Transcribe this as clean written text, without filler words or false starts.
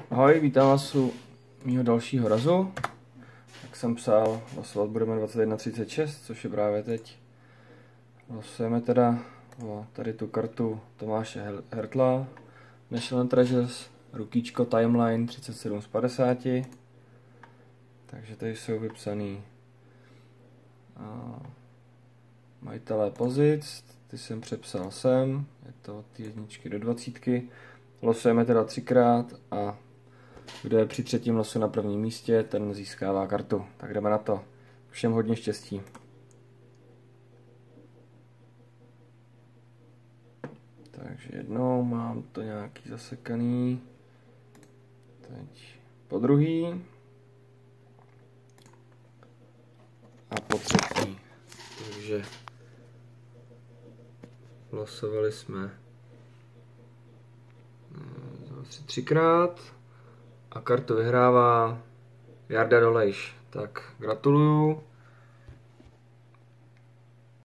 Ahoj, vítám vás u mýho dalšího razu. Jak jsem psal, losovat budeme 2136, což je právě teď. Losujeme teda tady tu kartu Tomáše Hertla, National Treasures, rukičko Timeline 37 z 50. Takže tady jsou vypsaný majitelé pozic, ty jsem přepsal sem, je to od té 1 do 20. Losujeme teda 3krát a kdo je při třetím losu na prvním místě, ten získává kartu. Tak jdeme na to. Všem hodně štěstí. Takže jednou mám to nějaký zasekaný. Teď po druhý. A po třetí. Takže losovali jsme 3krát. A kartu vyhrává Jarda Dolejš. Tak gratuluju.